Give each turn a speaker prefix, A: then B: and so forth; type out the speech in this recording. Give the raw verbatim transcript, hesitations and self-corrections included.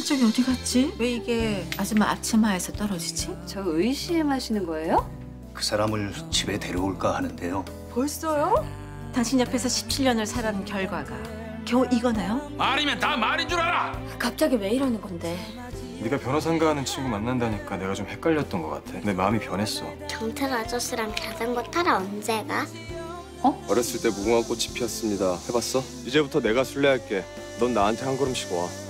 A: 저기 어디 갔지? 왜 이게 아줌마 앞치마에서 떨어지지?
B: 저 의심하시는 거예요?
C: 그 사람을 집에 데려올까 하는데요.
A: 벌써요? 당신 옆에서 십칠 년을 살아온 결과가 겨우 이거나요?
D: 말이면 다 말인 줄 알아!
E: 갑자기 왜 이러는 건데?
F: 네가 변호사인가 하는 친구 만난다니까 내가 좀 헷갈렸던 것 같아. 내 마음이 변했어.
G: 경찰 아저씨랑 자전거 타러 언제 가?
H: 어렸을 때 무궁화 꽃이 피었습니다. 해봤어? 이제부터 내가 술래할게. 넌 나한테 한 걸음씩 와.